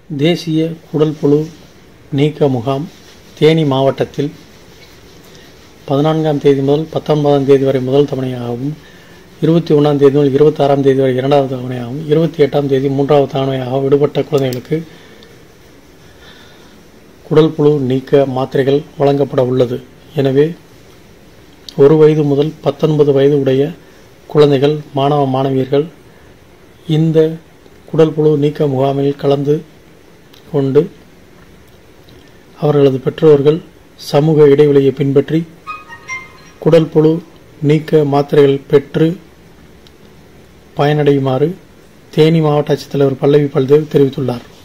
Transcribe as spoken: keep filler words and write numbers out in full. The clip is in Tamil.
தேசிய குடல் புழு நீக்க முகாம் தேனி மாவட்டத்தில் பதினான்காம் தேதி முதல் பத்தொன்பதாம் தேதி வரை முதல் தவணையாகவும், இருபத்தி ஒன்றாம் தேதி முதல் இருபத்தி ஆறாம் தேதி வரை இரண்டாவது தவணையாகவும், இருபத்தி எட்டாம் தேதி மூன்றாவது தவணையாக விடுபட்ட குழந்தைகளுக்கு குடல் புழு நீக்க மாத்திரைகள் வழங்கப்பட உள்ளது. எனவே ஒரு வயது முதல் பத்தொன்பது வயது உடைய குழந்தைகள், மாணவ மாணவியர்கள் இந்த குடல் புழு நீக்க முகாமில் கலந்து கொண்டு அவர்களது பெற்றோர்கள் சமூக இடைவெளியை பின்பற்றி குடல் புழு நீக்க மாத்திரைகள் பெற்று பயனடையுமாறு தேனி மாவட்ட ஆட்சித்தலைவர் பல்லவி பல்தேவ் தெரிவித்துள்ளார்.